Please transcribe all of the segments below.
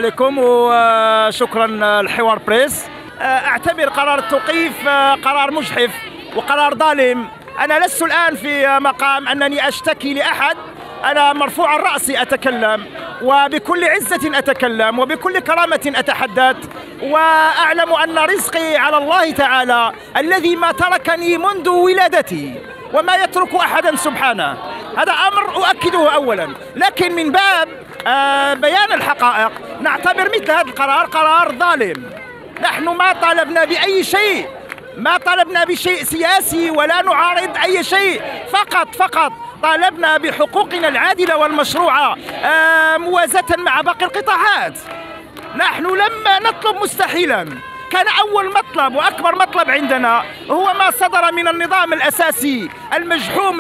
عليكم وشكرا الحوار بريس. اعتبر قرار التوقيف قرار مجحف وقرار ظالم. انا لست الان في مقام انني اشتكي لاحد، انا مرفوع الراس اتكلم وبكل عزه اتكلم وبكل كرامه اتحدث، واعلم ان رزقي على الله تعالى الذي ما تركني منذ ولادتي وما يترك احدا سبحانه. هذا امر اؤكده اولا، لكن من باب بيان الحقائق نعتبر مثل هذا القرار قرار ظالم. نحن ما طالبنا بأي شيء، ما طالبنا بشيء سياسي ولا نعارض أي شيء، فقط طالبنا بحقوقنا العادلة والمشروعة موازاة مع باقي القطاعات. نحن لما نطلب مستحيلا، كان أول مطلب وأكبر مطلب عندنا هو ما صدر من النظام الأساسي المجحوم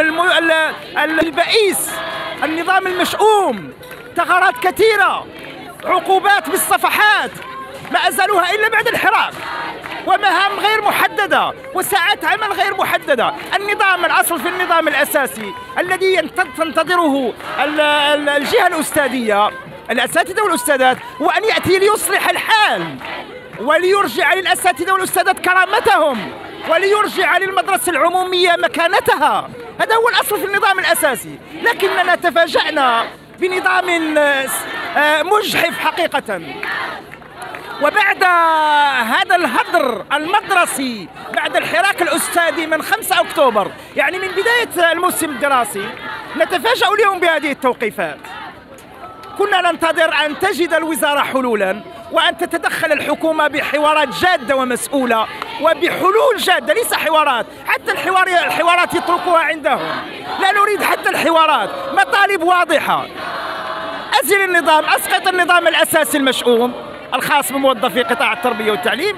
البئيس، النظام المشؤوم، ثغرات كثيرة، عقوبات بالصفحات ما أزالوها إلا بعد الحراك، ومهام غير محددة وساعات عمل غير محددة. النظام الأصل في النظام الأساسي الذي تنتظره الجهة الأستاذية، الأساتذة والأستاذات، هو أن يأتي ليصلح الحال وليرجع للأساتذة والأستاذات كرامتهم وليرجع للمدرسة العمومية مكانتها. هذا هو الأصل في النظام الأساسي، لكننا تفاجأنا بنظام مجحف حقيقة. وبعد هذا الهدر المدرسي، بعد الحراك الأستاذي من 5 أكتوبر، يعني من بداية الموسم الدراسي، نتفاجأ اليوم بهذه التوقيفات. كنا ننتظر أن تجد الوزارة حلولا وأن تتدخل الحكومة بحوارات جادة ومسؤولة وبحلول جادة، ليس حوارات، حتى الحوارات يتركوها عندهم، لا نريد حتى الحوارات. مطالب واضحة: أزل النظام، أسقط النظام الأساسي المشؤوم الخاص بموظفي قطاع التربية والتعليم،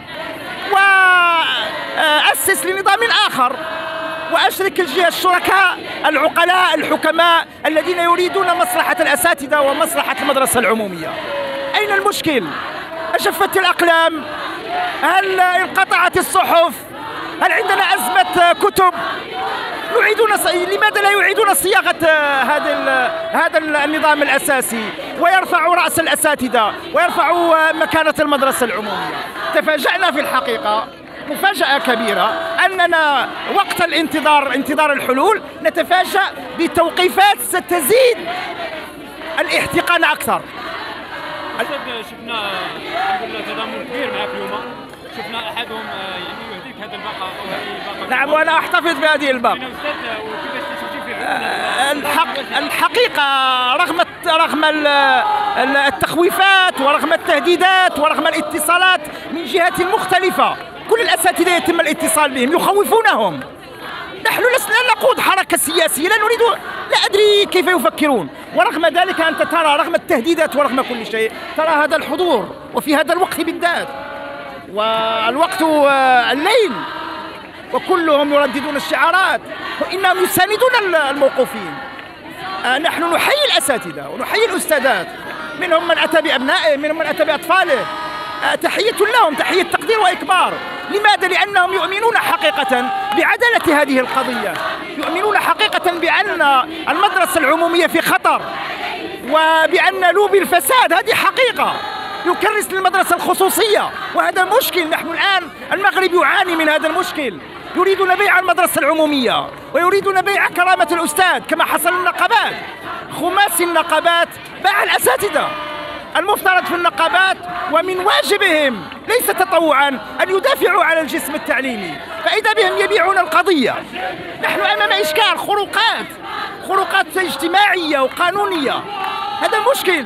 وأسس لنظام آخر، وأشرك الجهة الشركاء العقلاء الحكماء الذين يريدون مصلحة الأساتذة ومصلحة المدرسة العمومية. أين المشكل؟ أجفت الأقلام؟ هل انقطعت الصحف؟ هل عندنا أزمة كتب؟ لماذا لا يعيدون صياغة هذا النظام الأساسي ويرفعوا رأس الأساتذة ويرفعوا مكانة المدرسة العمومية؟ تفاجأنا في الحقيقة مفاجأة كبيرة أننا وقت انتظار الحلول نتفاجأ بتوقيفات ستزيد الاحتقان أكثر. شفنا الحمد لله تضامن كبير معك اليوم، شفنا أحدهم يهديك هذا الباقة. نعم، وأنا أحتفظ بهذه الباقة. الحقيقة رغم التخويفات ورغم التهديدات ورغم الاتصالات من جهات مختلفة، كل الأساتذة يتم الاتصال بهم يخوفونهم. نحن لسنا نقود حركة سياسية، لا نريد، لا أدري كيف يفكرون، ورغم ذلك أنت ترى رغم التهديدات ورغم كل شيء ترى هذا الحضور، وفي هذا الوقت بالذات، والوقت الليل، وكلهم يرددون الشعارات وإنهم يساندون الموقوفين. نحن نحيي الأساتذة ونحيي الأستاذات، منهم من أتى بأبنائه، منهم من أتى بأطفاله، تحية لهم، تحية تقدير وإكبار. لماذا؟ لأنهم يؤمنون حقيقة بعدالة هذه القضية، يؤمنون حقيقة بأن المدرسة العمومية في خطر وبأن لوبي الفساد هذه حقيقة يكرس للمدرسة الخصوصية، وهذا مشكل. نحن الآن المغرب يعاني من هذا المشكل، يريدون بيع المدرسة العمومية ويريدون بيع كرامة الأستاذ كما حصل النقابات. خماسي النقابات باع الأساتذة. المفترض في النقابات ومن واجبهم ليس تطوعا أن يدافعوا على الجسم التعليمي، فإذا بهم يبيعون القضية. نحن أمام إشكال، خروقات اجتماعية وقانونية، هذا مشكل.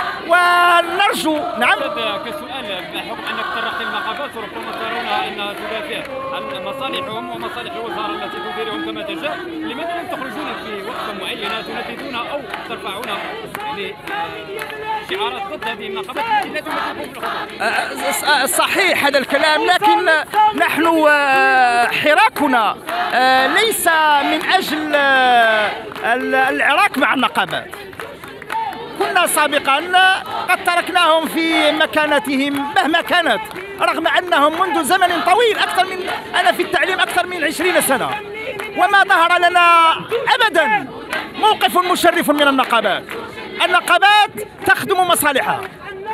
ونرجو نعم كسؤال بحكم انك تطرقت للنقابات وربما ترون انها تدافع عن مصالحهم ومصالح الوزاره التي تديرهم كما تشاء، لماذا لم تخرجون في وقفه معينه تنددون او ترفعون يعني شعارات ضد هذه النقابات التي لا تمثلكم؟ صحيح هذا الكلام، لكن نحن حراكنا ليس من اجل العراك مع النقابات. كنا سابقا قد تركناهم في مكانتهم مهما كانت، رغم أنهم منذ زمن طويل، أنا في التعليم أكثر من 20 سنة، وما ظهر لنا أبدا موقف مشرف من النقابات. النقابات تخدم مصالحها،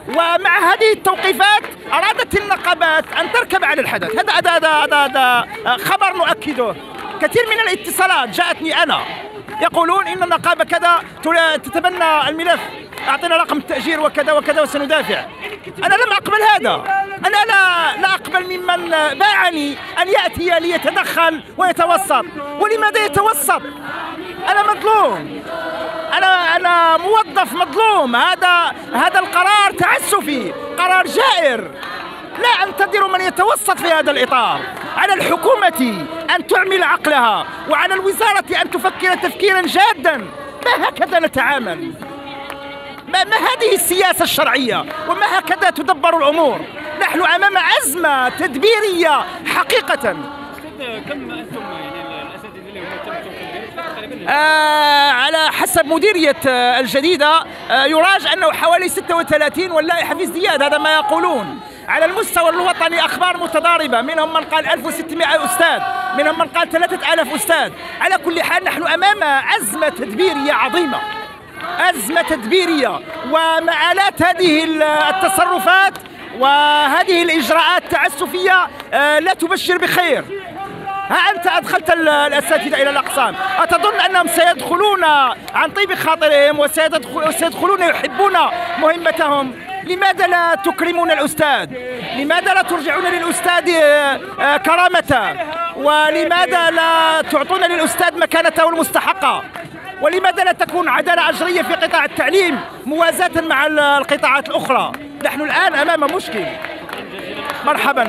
ومع هذه التوقيفات أرادت النقابات أن تركب على الحدث. هذا خبر نؤكده. كثير من الاتصالات جاءتني أنا يقولون إن النقابة كذا تتبنى الملف، أعطينا رقم التأجير وكذا وكذا وسندافع. أنا لم أقبل هذا. أنا لا أقبل ممن باعني أن يأتي ليتدخل ويتوسط. ولماذا يتوسط؟ أنا مظلوم، أنا موظف مظلوم. هذا القرار تعسفي، قرار جائر. لا أنتظر من يتوسط في هذا الإطار. على الحكومة أن تعمل عقلها، وعلى الوزارة أن تفكر تفكيرا جادا. ما هكذا نتعامل؟ ما هذه السياسة الشرعية؟ وما هكذا تدبر الأمور؟ نحن أمام أزمة تدبيرية حقيقة. كم أنتم يعني الأساتذة اللي هم تم توقيفهم؟ على حسب مديرية الجديدة يراج أنه حوالي 36 واللائحة في ازدياد، هذا ما يقولون. على المستوى الوطني أخبار متضاربة، منهم من قال 1600 أستاذ، منهم من قال 3000 أستاذ. على كل حال نحن أمام أزمة تدبيرية عظيمة، أزمة تدبيرية، ومآلات هذه التصرفات وهذه الإجراءات التعسفية لا تبشر بخير. ها أنت أدخلت الأساتذة إلى الأقسام، أتظن أنهم سيدخلون عن طيب خاطرهم وسيدخلون يحبون مهمتهم؟ لماذا لا تكرمون الأستاذ؟ لماذا لا ترجعون للأستاذ كرامته؟ ولماذا لا تعطون للأستاذ مكانته المستحقة؟ ولماذا لا تكون عدالة أجرية في قطاع التعليم موازاة مع القطاعات الأخرى؟ نحن الآن أمام مشكل. مرحبا.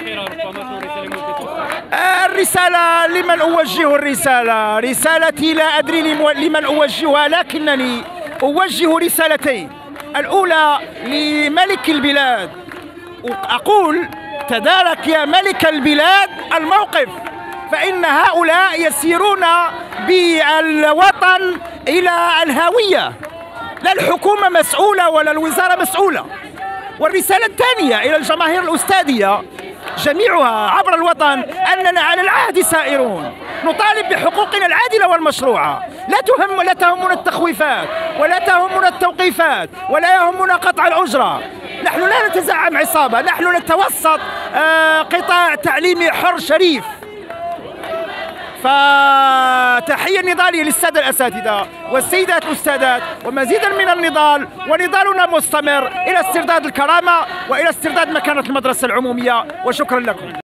الرسالة لمن أوجه الرسالة؟ رسالتي لا أدري لمن أوجهها، لكنني أوجه رسالتين. الأولى لملك البلاد، أقول تدارك يا ملك البلاد الموقف، فإن هؤلاء يسيرون بالوطن إلى الهاوية. لا الحكومة مسؤولة ولا الوزارة مسؤولة. والرسالة الثانية إلى الجماهير الأستاذية جميعها عبر الوطن أننا على العهد سائرون، نطالب بحقوقنا العادلة والمشروعة. لا تهمنا التخويفات ولا تهمنا التوقيفات ولا يهمنا قطع الأجرة. نحن لا نتزعم عصابة، نحن نتوسط قطاع تعليمي حر شريف. فتحية نضالية للسادة الأساتذة والسيدات الأستاذات، ومزيدا من النضال، ونضالنا مستمر إلى استرداد الكرامة وإلى استرداد مكانة المدرسة العمومية. وشكرا لكم.